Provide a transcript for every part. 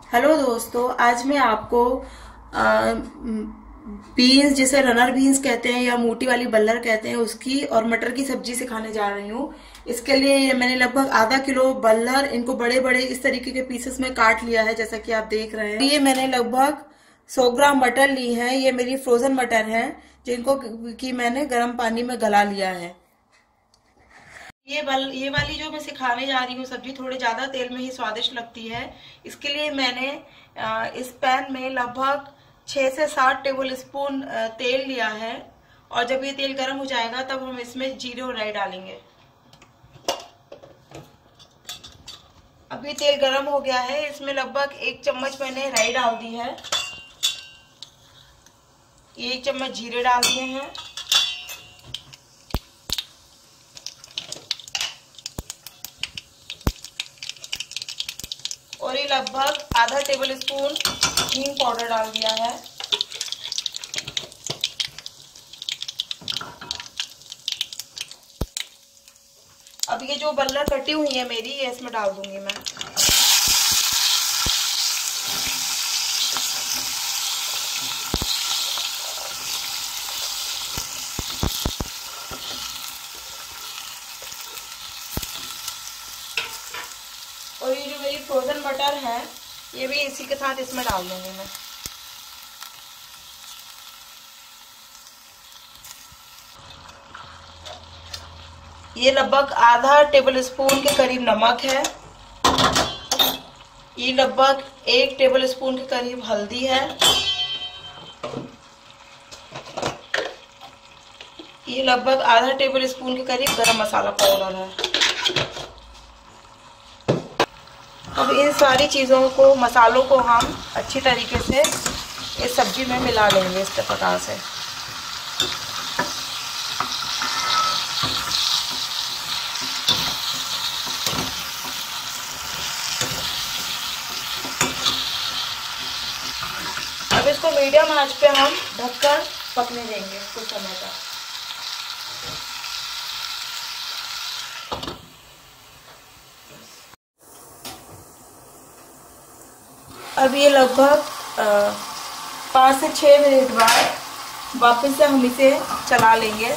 Hello दोस्तों, आज मैं आपको बीन्स, जिसे रनर बीन्स कहते हैं या मोटी वाली बल्लर कहते हैं, उसकी और मटर की सब्जी सिखाने जा रही हूँ। इसके लिए मैंने लगभग आधा किलो बल्लर, इनको बड़े बड़े इस तरीके के पीसेस में काट लिया है, जैसा कि आप देख रहे हैं। ये मैंने लगभग 100 ग्राम मटर ली है। ये मेरी फ्रोजन मटर है, जिनको कि मैंने गर्म पानी में गला लिया है। ये वाली जो मैं सिखाने जा रही हूँ सब्जी, थोड़े ज्यादा तेल में ही स्वादिष्ट लगती है। इसके लिए मैंने इस पैन में लगभग 6 से 7 टेबल स्पून तेल लिया है, और जब ये तेल गर्म हो जाएगा तब हम इसमें जीरे और राई डालेंगे। अब ये तेल गर्म हो गया है, इसमें लगभग 1 चम्मच मैंने राई डाल दी है, 1 चम्मच जीरे डाल दिए हैं, और ये लगभग आधा टेबल स्पून हींग पाउडर डाल दिया है। अब ये जो बल्लर कटी हुई है मेरी, ये इसमें डाल दूंगी मैं। और ये जो मेरी फ्रोजन मटर है, ये भी इसी के साथ इसमें डाल दूंगी मैं। ये लगभग आधा टेबल स्पून के करीब नमक है। ये लगभग 1 टेबल स्पून के करीब हल्दी है। ये लगभग आधा टेबल स्पून के करीब गरम मसाला पाउडर है। अब इन सारी चीज़ों को, मसालों को हम अच्छी तरीके से इस सब्जी में मिला लेंगे इस प्रकार से। अब इसको मीडियम आंच पे हम ढककर पकने देंगे कुछ समय तक। अब ये लगभग 5 से 6 मिनट बाद वापस से हम इसे चला लेंगे।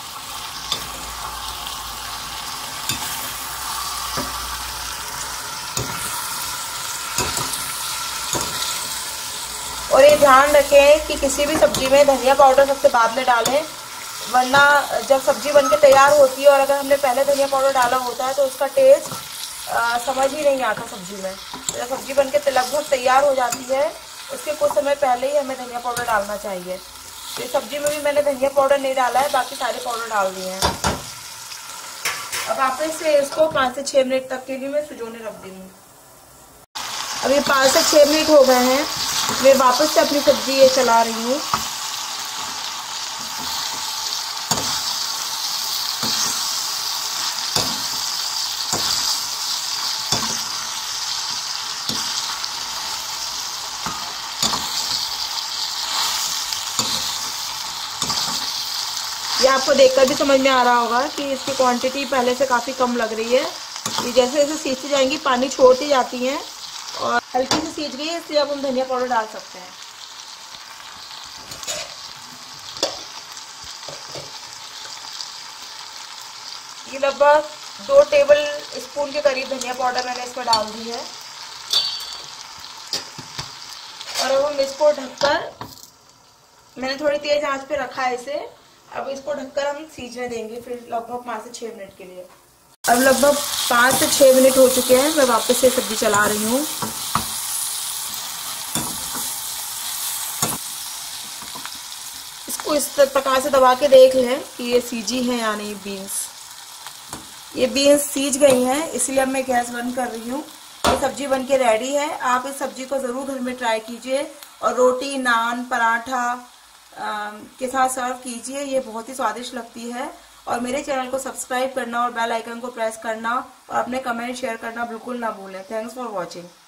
और ये ध्यान रखें कि किसी भी सब्जी में धनिया पाउडर सबसे बाद में डालें, वरना जब सब्जी बनके तैयार होती है और अगर हमने पहले धनिया पाउडर डाला होता है तो उसका टेस्ट समझ ही नहीं आता सब्जी में। जब सब्जी बनके लगभग तैयार हो जाती है, उसके कुछ समय पहले ही हमें धनिया पाउडर डालना चाहिए। तो इस सब्जी में भी मैंने धनिया पाउडर नहीं डाला है, बाकी सारे पाउडर डाल दिए हैं। अब वापस से इसको 5 से 6 मिनट तक के लिए मैं सुजोने रख दूँगी। अब ये 5 से 6 मिनट हो गए हैं, मैं वापस से अपनी सब्जी ये चला रही हूँ। ये आपको देखकर भी समझ में आ रहा होगा कि इसकी क्वांटिटी पहले से काफ़ी कम लग रही है। ये जैसे जैसे सीखती जाएंगी पानी छोड़ती जाती हैं और हल्की से सीज गई है, इसलिए अब हम धनिया पाउडर डाल सकते हैं। ये लगभग 2 टेबल स्पून के करीब धनिया पाउडर मैंने इसमें डाल दी है, और अब हम इसको ढककर, मैंने थोड़ी तेज आंच पे रखा है इसे, अब इसको ढककर हम सीजने देंगे फिर लगभग 5 से 6 मिनट के लिए। अब लगभग 5 से 6 मिनट हो चुके हैं, मैं वापस से सब्जी चला रही हूँ। इसको इस प्रकार से दबा के देख लें कि ये सीजी है या नहीं बीन्स। ये बीन्स सीज गई हैं, इसलिए अब मैं गैस बंद कर रही हूँ। ये सब्जी बन के रेडी है। आप इस सब्जी को ज़रूर घर में ट्राई कीजिए और रोटी, नान, पराठा के साथ सर्व कीजिए। ये बहुत ही स्वादिष्ट लगती है। और मेरे चैनल को सब्सक्राइब करना और बेल आइकन को प्रेस करना और अपने कमेंट शेयर करना बिल्कुल ना भूलें। Thanks for watching.